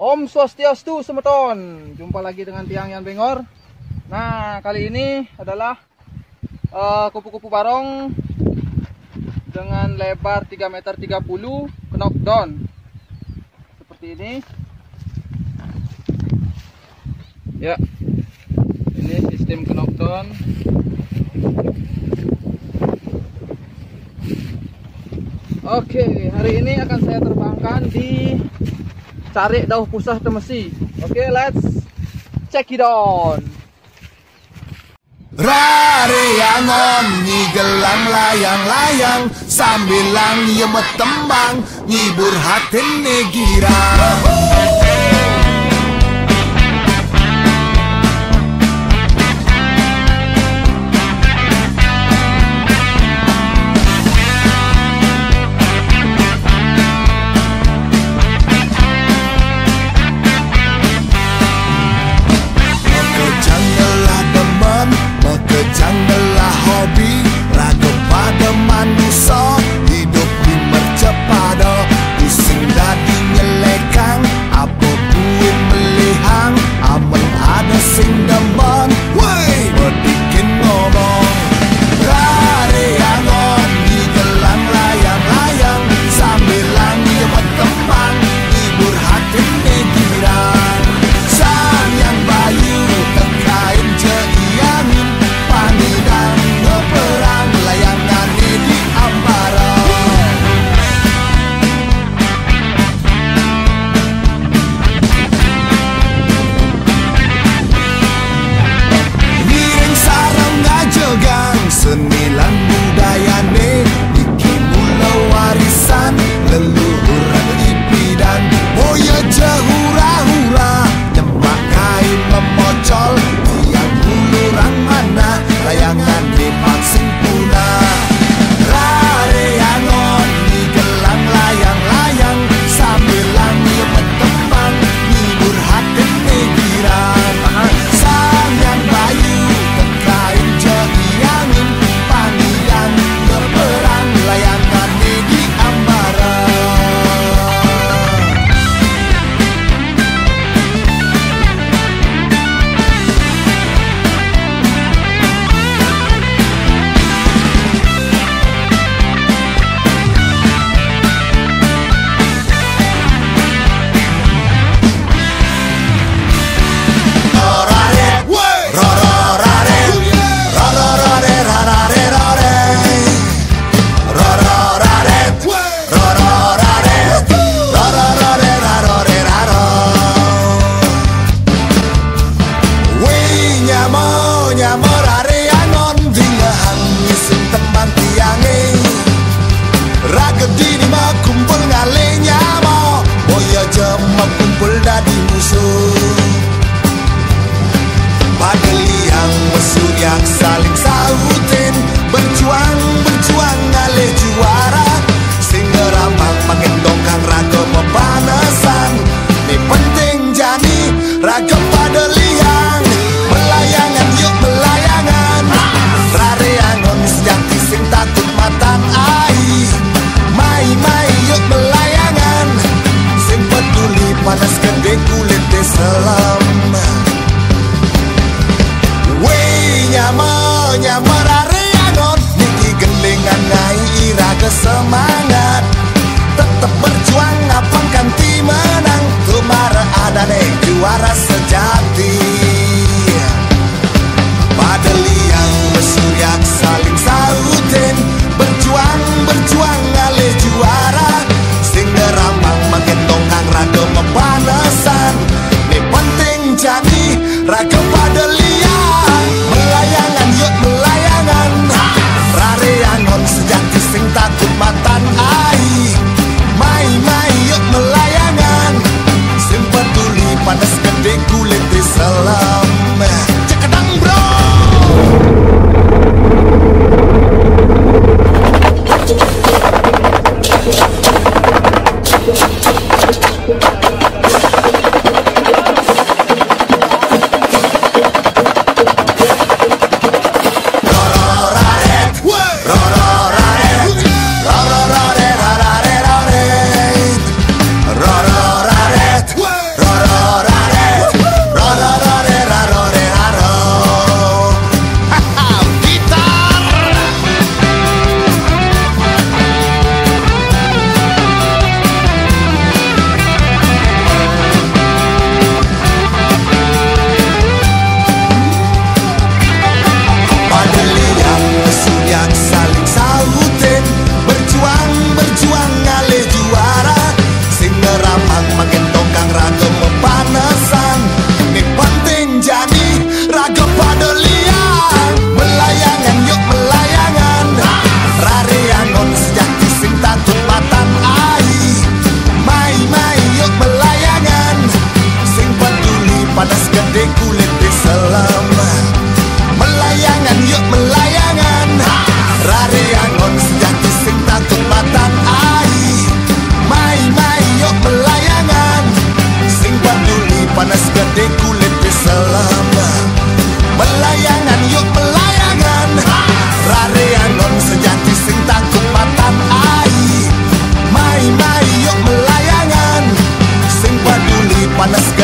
Om Swastiastu semeton. Jumpa lagi dengan Tiang Yan Bengor. Nah, kali ini adalah kupu-kupu barong dengan lebar 3,30 meter knockdown. Seperti ini. Ya. Ini sistem knockdown. Oke, hari ini akan saya terbangkan di Carik Dauh Pusah Temesi. Oke, let's check it on. Rareangon nyi gelang layang-layang sambilang yemet tembang ngibur hati negirang. Janganlah hobi raga pada manusia hidup di mercepada pusing dadi nyelekang apa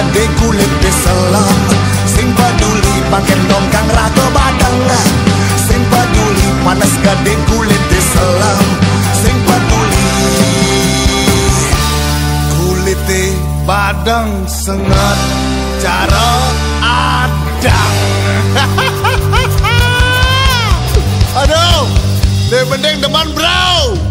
gede kulit diselam. Sing peduli pakai dongkang raga badang. Sing peduli panas gede kulit diselam. Sing peduli kulite badang sengat cara adang. Aduh, lebih mending teman bro.